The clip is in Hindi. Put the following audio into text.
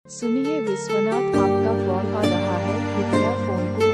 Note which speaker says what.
Speaker 1: सुनिए विश्वनाथ, आपका कॉल आ रहा है, कृपया फोन को